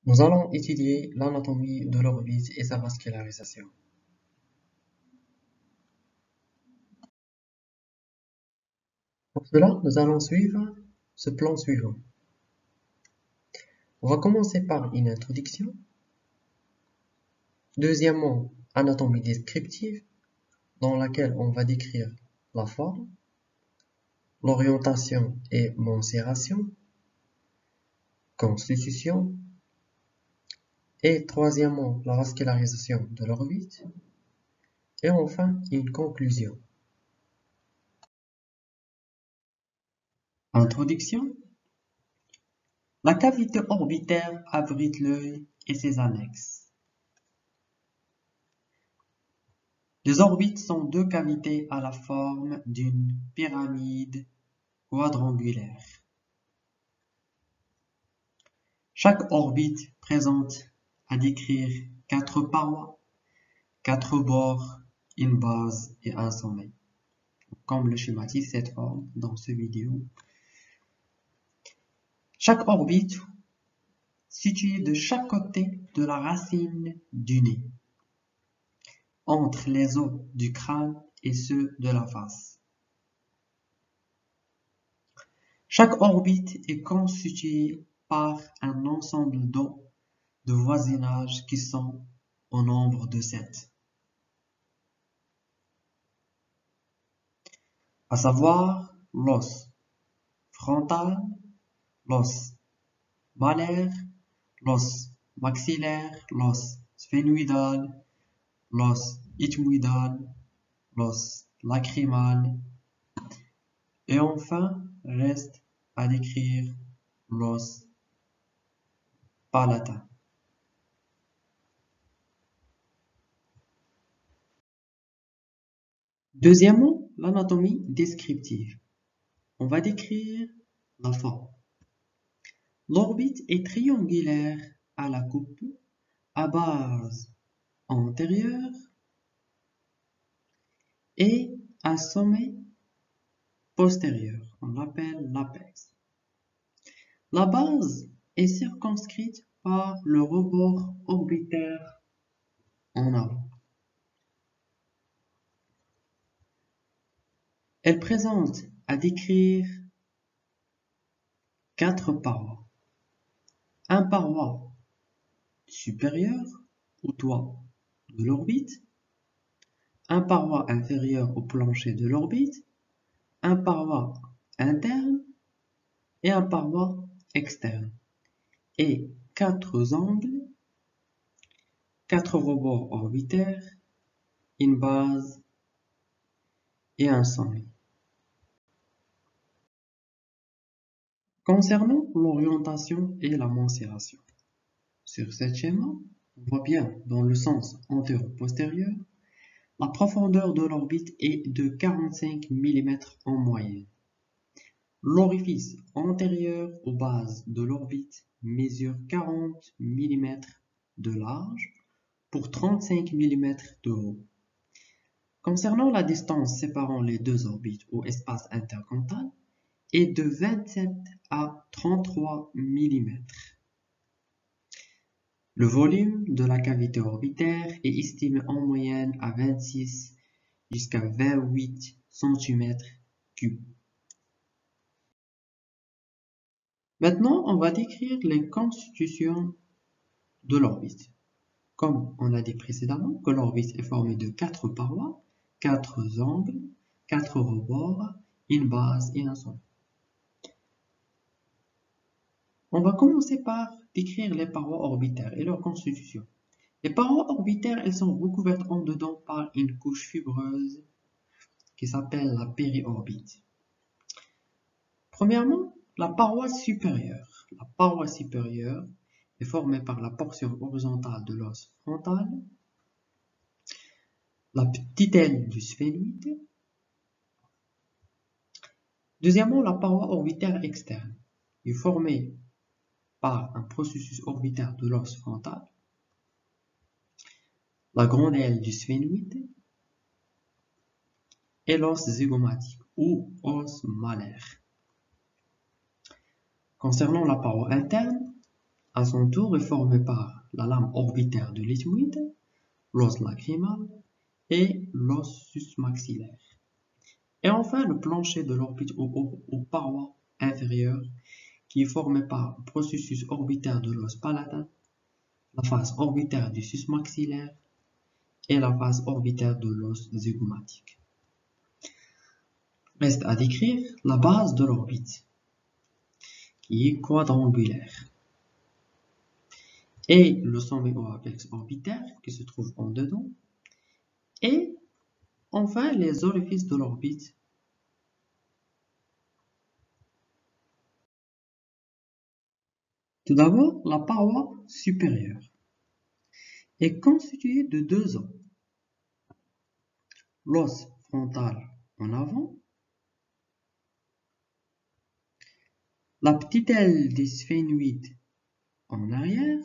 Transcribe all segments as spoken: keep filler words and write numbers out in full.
Nous allons étudier l'anatomie de l'orbite et sa vascularisation. Pour cela, nous allons suivre ce plan suivant. On va commencer par une introduction. Deuxièmement, anatomie descriptive, dans laquelle on va décrire la forme, l'orientation et mensuration, constitution, et troisièmement, la vascularisation de l'orbite, et enfin, une conclusion. Introduction. La cavité orbitaire abrite l'œil et ses annexes. Les orbites sont deux cavités à la forme d'une pyramide quadrangulaire. Chaque orbite présente à décrire quatre parois, quatre bords, une base et un sommet. Comme le schématise cette forme dans cette vidéo. Chaque orbite située de chaque côté de la racine du nez, entre les os du crâne et ceux de la face. Chaque orbite est constituée par un ensemble d'os de voisinage qui sont au nombre de sept, à savoir l'os frontal, l'os malaire, l'os maxillaire, l'os sphénoïdal, l'os ethmoïdal, l'os lacrymal, et enfin reste à décrire l'os palatin. Deuxièmement, l'anatomie descriptive. On va décrire la forme. L'orbite est triangulaire à la coupe, à base antérieure et à sommet postérieur. On l'appelle l'apex. La base est circonscrite par le rebord orbitaire en avant. Elle présente à décrire quatre parois. Un paroi supérieur au toit de l'orbite, un paroi inférieur au plancher de l'orbite, un paroi interne et un paroi externe, et quatre angles, quatre rebords orbitaires, une base et un sommet. Concernant l'orientation et la mensuration, sur ce schéma, on voit bien dans le sens antéro-postérieur, la profondeur de l'orbite est de quarante-cinq millimètres en moyenne. L'orifice antérieur aux bases de l'orbite mesure quarante millimètres de large pour trente-cinq millimètres de haut. Concernant la distance séparant les deux orbites ou espace intercantal, est de vingt-sept à trente-trois millimètres. Le volume de la cavité orbitaire est estimé en moyenne à vingt-six jusqu'à vingt-huit centimètres cubes. Maintenant, on va décrire les constitutions de l'orbite. Comme on a dit précédemment, que l'orbite est formée de quatre parois, quatre angles, quatre rebords, une base et un sommet. On va commencer par décrire les parois orbitaires et leur constitution. Les parois orbitaires, elles sont recouvertes en dedans par une couche fibreuse qui s'appelle la périorbite. Premièrement, la paroi supérieure. La paroi supérieure est formée par la portion horizontale de l'os frontal, la petite aile du sphénoïde. Deuxièmement, la paroi orbitaire externe est formée par un processus orbitaire de l'os frontal, la grande aile du sphénoïde et l'os zygomatique ou os malaire. Concernant la paroi interne, à son tour, est formé par la lame orbitaire de l'éthmoïde, l'os lacrymal et l'os susmaxillaire. Et enfin, le plancher de l'orbite aux, aux parois inférieures, qui est formé par le processus orbitaire de l'os palatin, la face orbitaire du susmaxillaire et la face orbitaire de l'os zygomatique. Reste à décrire la base de l'orbite, qui est quadrangulaire, et le sommet ou apex orbitaire, qui se trouve en dedans, et enfin les orifices de l'orbite. Tout d'abord, la paroi supérieure est constituée de deux os. L'os frontal en avant, la petite aile des sphénoïdes en arrière.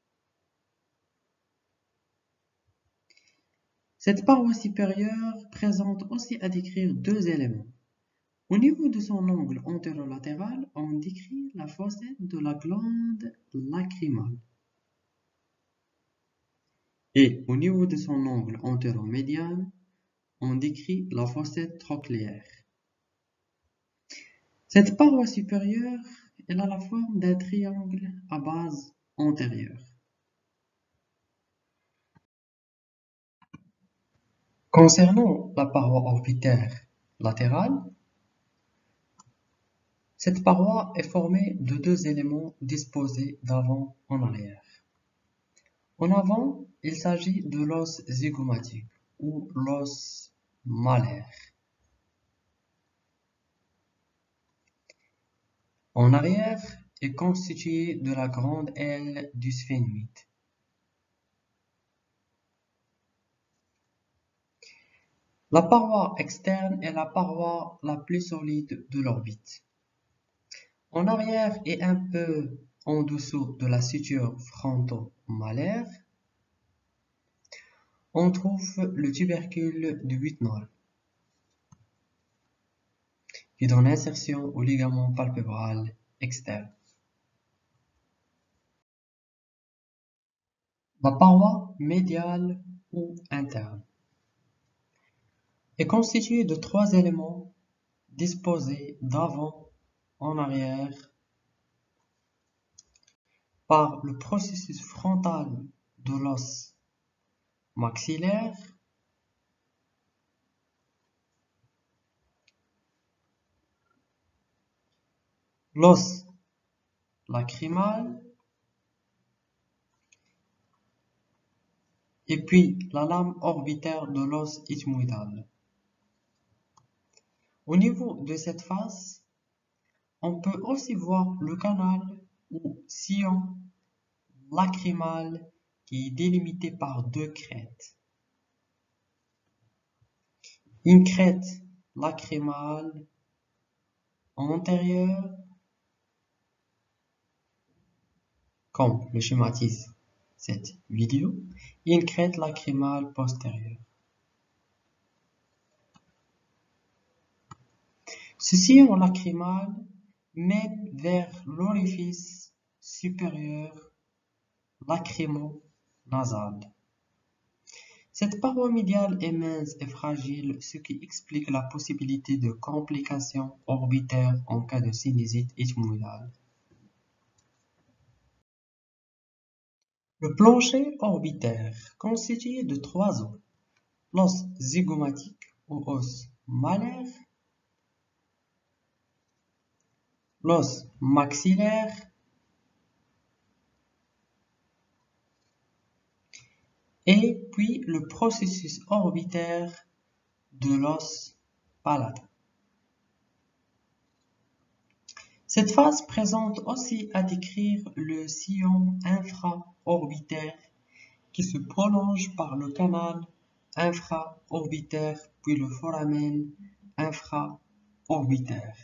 Cette paroi supérieure présente aussi à décrire deux éléments. Au niveau de son angle antérolatéral, on décrit la fossette de la glande lacrymale. Et au niveau de son angle antéromédial, on décrit la fossette trochléaire. Cette paroi supérieure, elle a la forme d'un triangle à base antérieure. Concernant la paroi orbitaire latérale, cette paroi est formée de deux éléments disposés d'avant en arrière. En avant, il s'agit de l'os zygomatique ou l'os malaire. En arrière est constitué de la grande aile du sphénoïde. La paroi externe est la paroi la plus solide de l'orbite. En arrière et un peu en dessous de la suture fronto-malaire, on trouve le tubercule du Whitnall, qui donne insertion au ligament palpébral externe. La paroi médiale ou interne est constituée de trois éléments disposés d'avant en arrière par le processus frontal de l'os maxillaire, l'os lacrymal et puis la lame orbitaire de l'os ethmoïdal. Au niveau de cette face, on peut aussi voir le canal ou sillon lacrymal qui est délimité par deux crêtes. Une crête lacrymale antérieure, comme le schématise cette vidéo, et une crête lacrymale postérieure. Ce sillon lacrymal mène vers l'orifice supérieur lacrymo-nasal. Cette paroi médiale est mince et fragile, ce qui explique la possibilité de complications orbitaires en cas de sinusite ethmoïdale. Le plancher orbitaire, constitué de trois os, l'os zygomatique ou os malaire, l'os maxillaire et puis le processus orbitaire de l'os palatin. Cette phase présente aussi à décrire le sillon infraorbitaire qui se prolonge par le canal infraorbitaire puis le foramen infraorbitaire.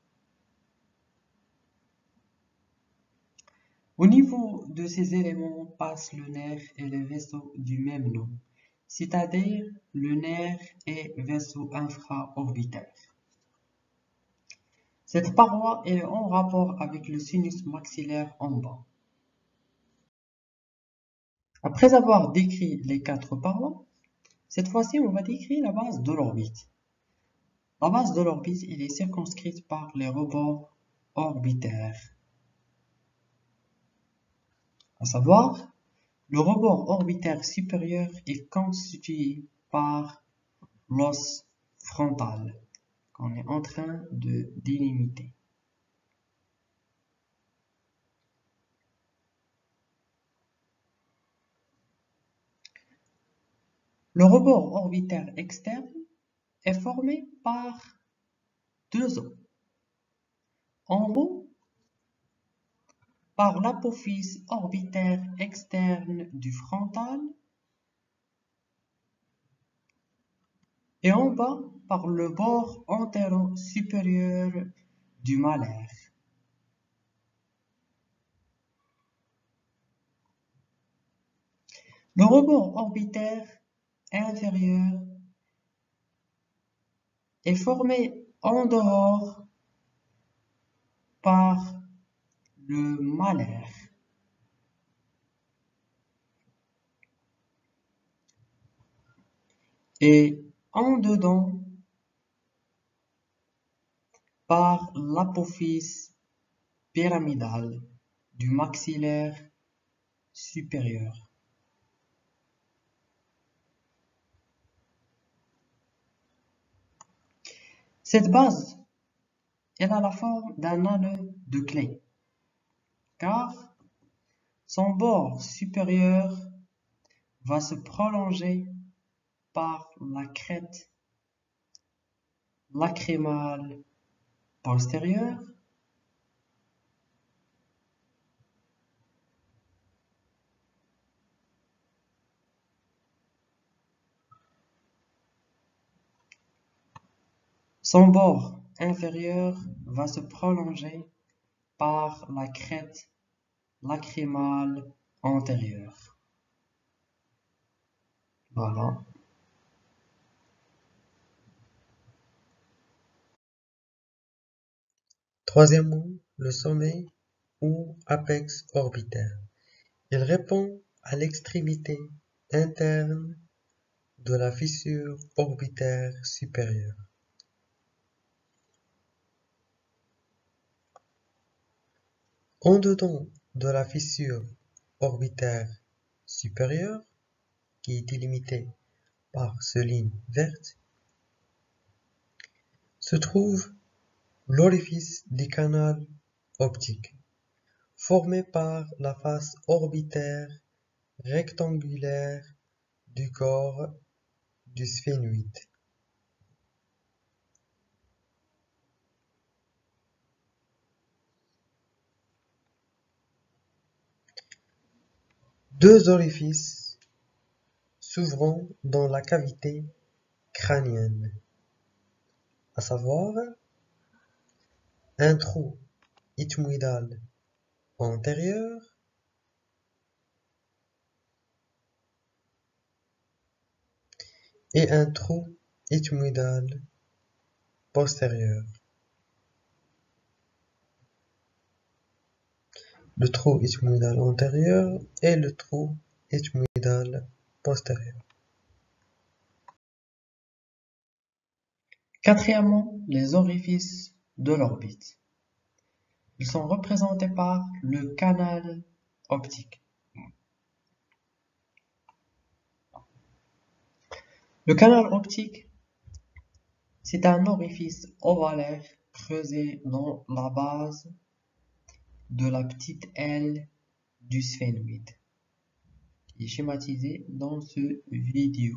Au niveau de ces éléments passent le nerf et le vaisseau du même nom, c'est-à-dire le nerf et vaisseau infraorbitaire. Cette paroi est en rapport avec le sinus maxillaire en bas. Après avoir décrit les quatre parallèles, cette fois-ci, on va décrire la base de l'orbite. La base de l'orbite, elle est circonscrite par les rebords orbitaires. À savoir, le rebord orbitaire supérieur est constitué par l'os frontal qu'on est en train de délimiter. Le rebord orbitaire externe est formé par deux os. En haut, par l'apophyse orbitaire externe du frontal et en bas par le bord antéro-supérieur du malaire. Le rebord orbitaire inférieur est formé en dehors par le malaire. Et en dedans par l'apophyse pyramidale du maxillaire supérieur. Cette base, elle a la forme d'un anneau de clé, car son bord supérieur va se prolonger par la crête lacrymale postérieure Son bord inférieur va se prolonger par la crête lacrymale antérieure. Voilà. Troisièmement, le sommet ou apex orbitaire. Il répond à l'extrémité interne de la fissure orbitaire supérieure. En dedans de la fissure orbitaire supérieure, qui est délimitée par ce ligne verte, se trouve l'orifice du canal optique, formé par la face orbitaire rectangulaire du corps du sphénoïde. Deux orifices s'ouvrant dans la cavité crânienne, à savoir un trou ethmoïdal antérieur et un trou ethmoïdal postérieur. Le trou ethmoïdal antérieur et le trou ethmoïdal postérieur. Quatrièmement, les orifices de l'orbite. Ils sont représentés par le canal optique. Le canal optique, c'est un orifice ovalaire creusé dans la base de la petite aile du sphénoïde, qui est schématisé dans ce vidéo.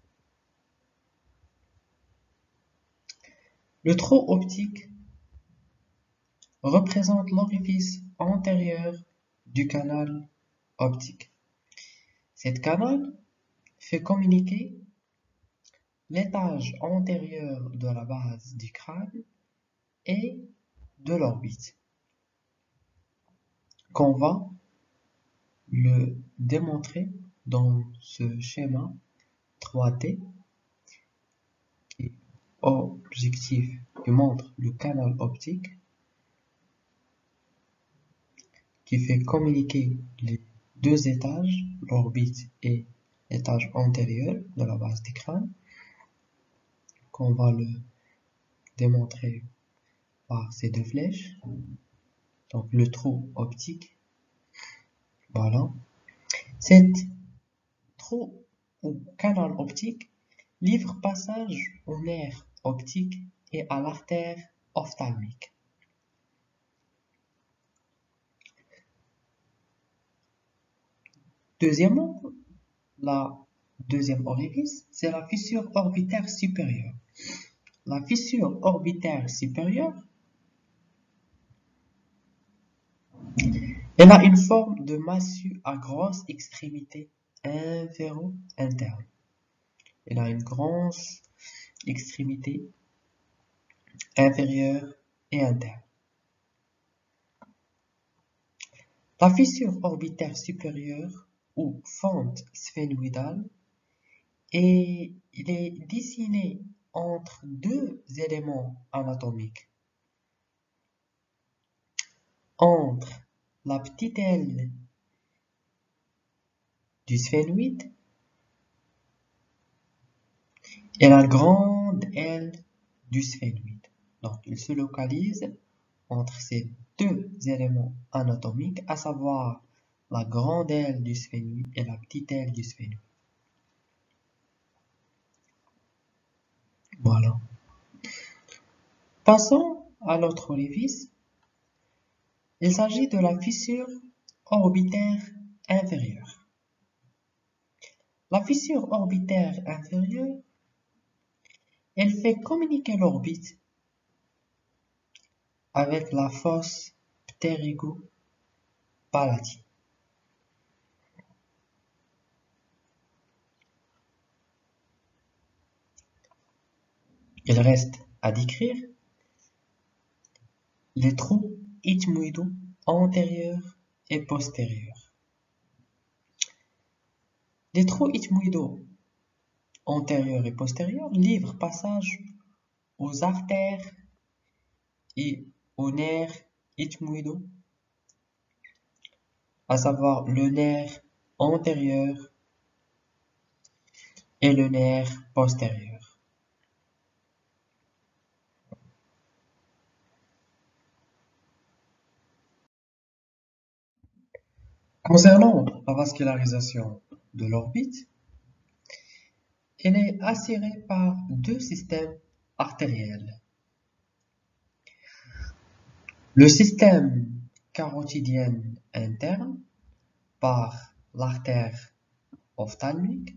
Le trou optique représente l'orifice antérieur du canal optique. Cette canal fait communiquer l'étage antérieur de la base du crâne et de l'orbite, qu'on va le démontrer dans ce schéma trois D qui est objectif, qui montre le canal optique qui fait communiquer les deux étages, l'orbite et l'étage antérieur de la base du crâne, qu'on va le démontrer par ces deux flèches. Donc le trou optique, voilà. Cet trou ou canal optique livre passage au nerf optique et à l'artère ophtalmique. Deuxièmement, la deuxième orifice, c'est la fissure orbitaire supérieure. La fissure orbitaire supérieure, elle a une forme de massue à grosse extrémité inféro-interne. Elle a une grosse extrémité inférieure et interne. La fissure orbitaire supérieure ou fente sphénoïdale et il est dessiné entre deux éléments anatomiques. Entre la petite aile du sphénoïde et la grande aile du sphénoïde. Donc, il se localise entre ces deux éléments anatomiques, à savoir la grande aile du sphénoïde et la petite aile du sphénoïde. Voilà. Passons à l'autre orifice. Il s'agit de la fissure orbitaire inférieure. La fissure orbitaire inférieure, elle fait communiquer l'orbite avec la fosse ptérygo-palatine. Il reste à décrire les trous ethmoïdaux antérieurs et postérieurs. Les trous ethmoïdaux antérieurs et postérieurs livrent passage aux artères et aux nerfs ethmoïdaux, à savoir le nerf antérieur et le nerf postérieur. Concernant la vascularisation de l'orbite, elle est assurée par deux systèmes artériels. Le système carotidien interne par l'artère ophtalmique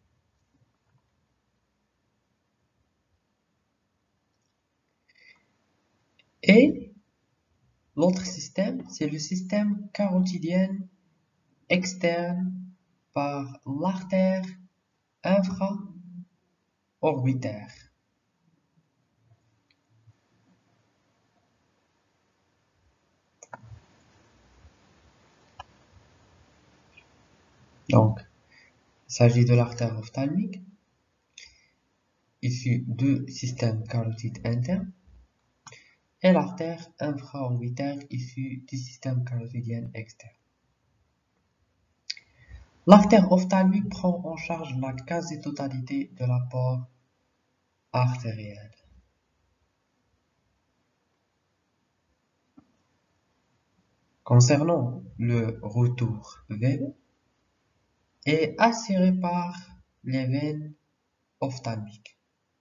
et l'autre système, c'est le système carotidien externe par l'artère infraorbitaire. Donc, il s'agit de l'artère ophtalmique, issue du système carotide interne, et l'artère infraorbitaire issue du système carotidien externe. L'artère ophtalmique prend en charge la quasi-totalité de l'apport artériel. Concernant le retour veineux, est assuré par les veines ophtalmiques.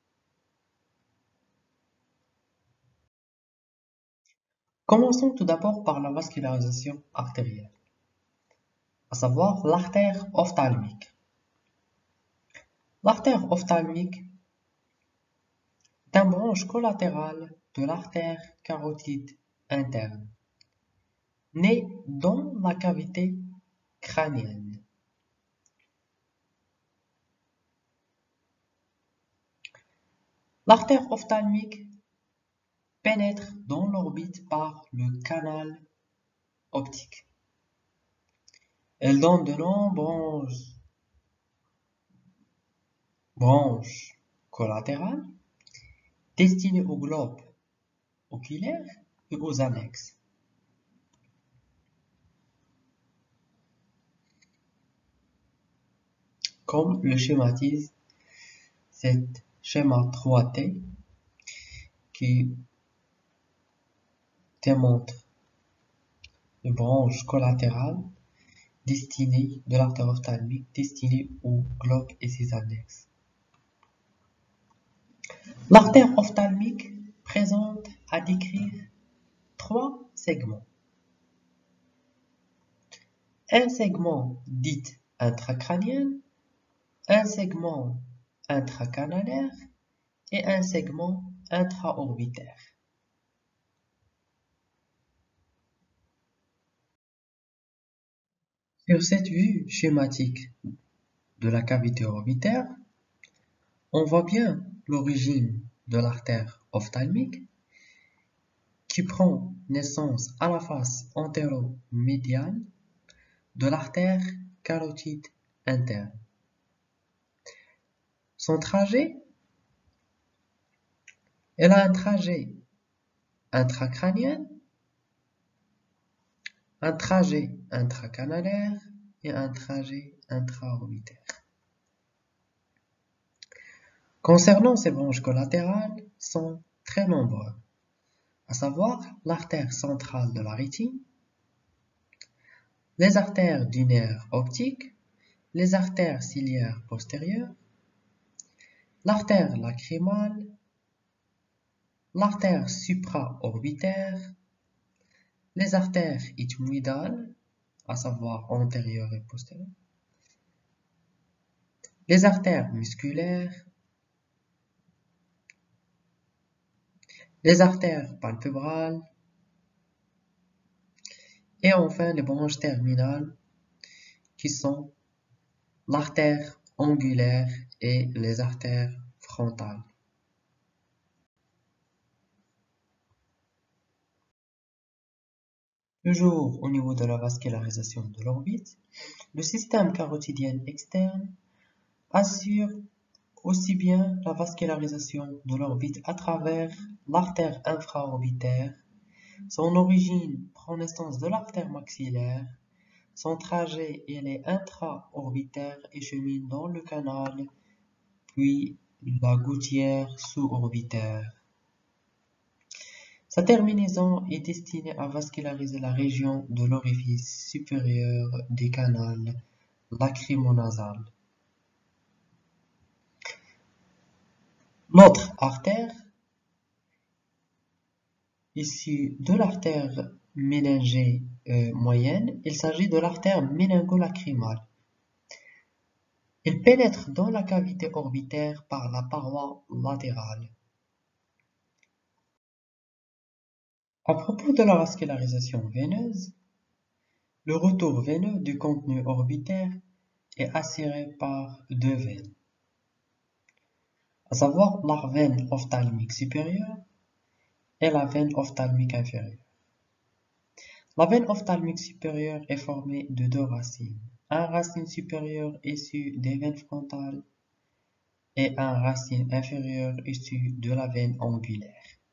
Commençons tout d'abord par la vascularisation artérielle, à savoir l'artère ophtalmique. L'artère ophtalmique est une branche collatérale de l'artère carotide interne, née dans la cavité crânienne. L'artère ophtalmique pénètre dans l'orbite par le canal optique. Elle donne de nombreuses branches collatérales destinées au globe oculaire et aux annexes. comme le schématise cet schéma trois T qui démontre les branches collatérales destinées de l'artère ophtalmique destinées au globe et ses annexes. L'artère ophtalmique présente à décrire trois segments. Un segment dit intracrânien, un segment intracanalaire et un segment intraorbitaire. Sur cette vue schématique de la cavité orbitaire, on voit bien l'origine de l'artère ophtalmique qui prend naissance à la face antéro-médiane de l'artère carotide interne. Son trajet, elle a un trajet intracrânien, un trajet intracanalaire et un trajet intraorbitaire. Concernant ces branches collatérales, sont très nombreux, à savoir l'artère centrale de la rétine, les artères du nerf optique, les artères ciliaires postérieures, l'artère lacrymale, l'artère supraorbitaire, les artères ethmoïdales, à savoir antérieures et postérieures, les artères musculaires, les artères palpébrales, et enfin les branches terminales qui sont l'artère angulaire et les artères frontales. Toujours au niveau de la vascularisation de l'orbite, le système carotidien externe assure aussi bien la vascularisation de l'orbite à travers l'artère infraorbitaire. Son origine prend naissance de l'artère maxillaire. Son trajet il est intraorbitaire et chemine dans le canal, puis la gouttière sous-orbitaire. Sa terminaison est destinée à vasculariser la région de l'orifice supérieur du canal lacrymonasal. L'autre artère, issue de l'artère méningée euh, moyenne, il s'agit de l'artère méningo-lacrymale. Il pénètre dans la cavité orbitaire par la paroi latérale. À propos de la vascularisation veineuse, le retour veineux du contenu orbitaire est assuré par deux veines, à savoir la veine ophtalmique supérieure et la veine ophtalmique inférieure. La veine ophtalmique supérieure est formée de deux racines, un racine supérieure issu des veines frontales et un racine inférieure issu de la veine angulaire.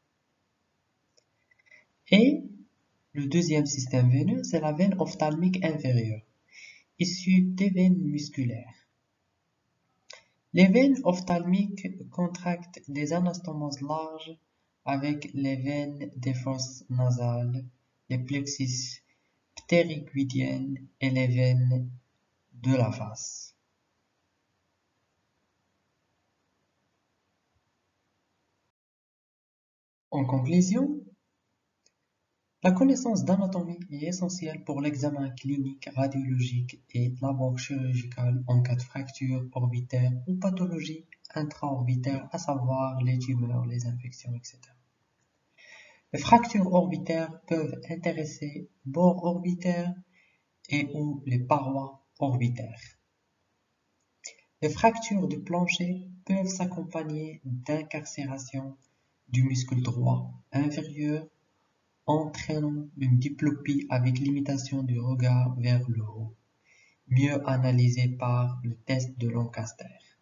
Et le deuxième système veineux, c'est la veine ophtalmique inférieure, issue des veines musculaires. Les veines ophtalmiques contractent des anastomoses larges avec les veines des fosses nasales, les plexus ptérygoïdiennes et les veines de la face. En conclusion, la connaissance d'anatomie est essentielle pour l'examen clinique, radiologique et l'abord chirurgical en cas de fracture orbitaire ou pathologie intraorbitaire, à savoir les tumeurs, les infections, et cetera. Les fractures orbitaires peuvent intéresser bords orbitaires et ou les parois orbitaires. Les fractures du plancher peuvent s'accompagner d'incarcération du muscle droit inférieur, entraînant une diplopie avec limitation du regard vers le haut, mieux analysée par le test de Lancaster.